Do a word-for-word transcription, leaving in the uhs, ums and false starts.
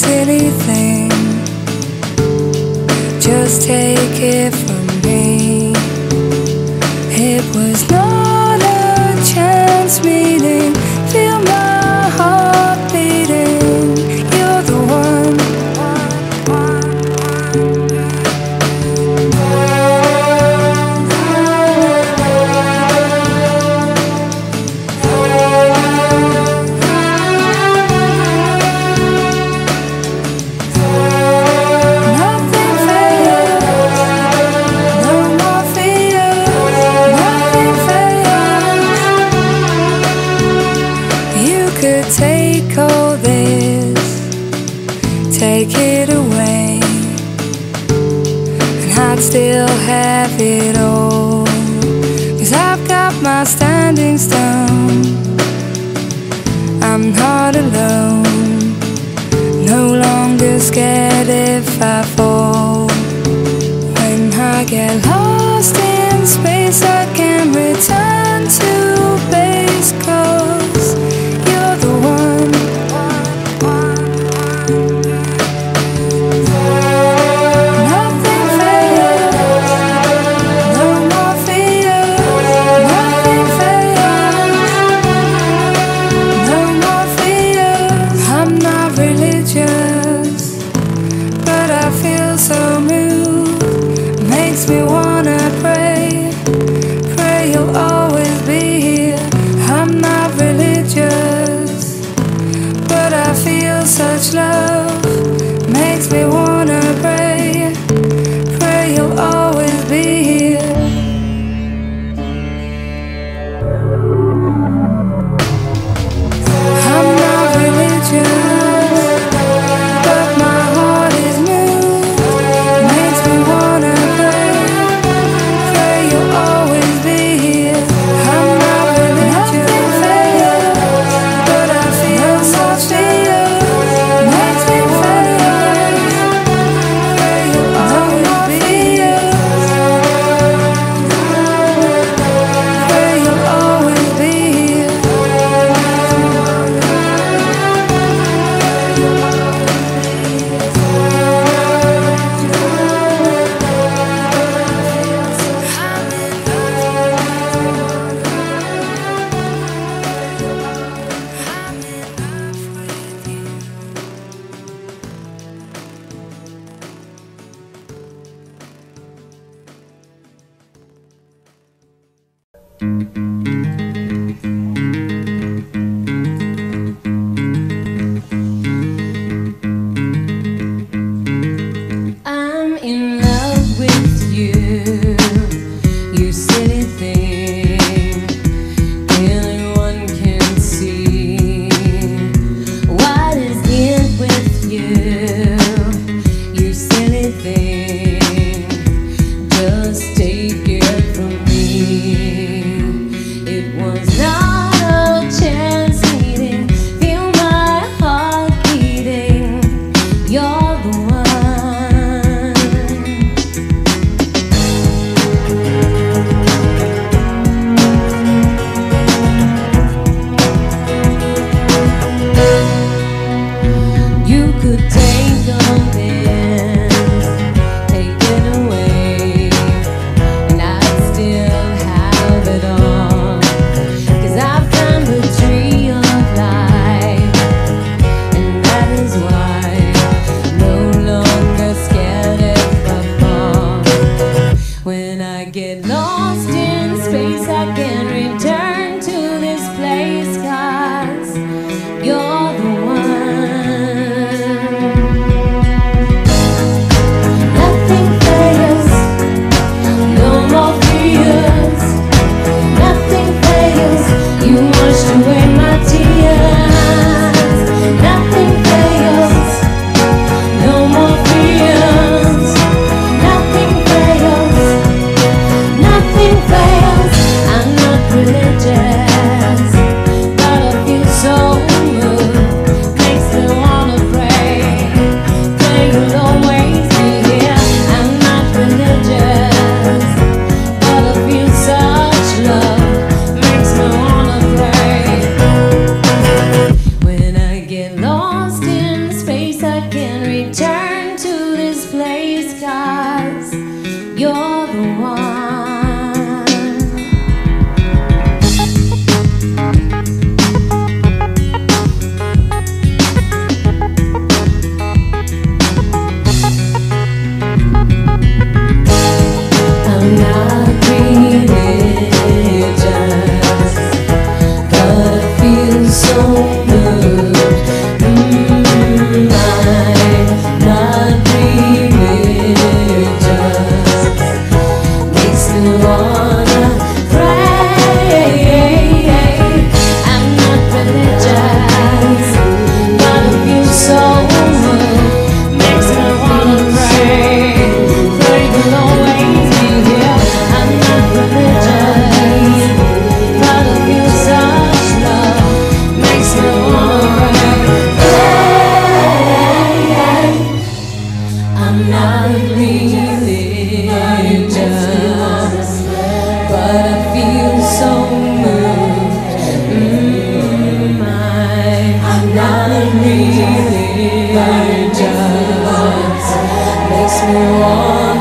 silly thing, just take it from me. It was not a chance meeting. Feel my heart beating. You're the one. Take all this, take it away, and I'd still have it all, 'cause I've got my standing stone. I'm not alone, no longer scared if I fall. When I get lost in space, I can return to base, 'cause you're the one. Nothing fails, no more fear. Nothing fails, no more fear. I'm not religious, but I feel so moved. Makes me wanna pray, pray you'll always be here. I'm not religious, but I feel such love. Makes me wanna pray, pray you'll always be here. I'm not religious, but my heart is moved. Makes me wanna pray, pray you'll always be here. I'm not religious, but I feel such fear. Makes me pray, pray you'll always be here. Pray you'll always be here. I'm in love with you, you silly thing. Anyone can see what is in with you, you silly thing. Just take it from me. me wanna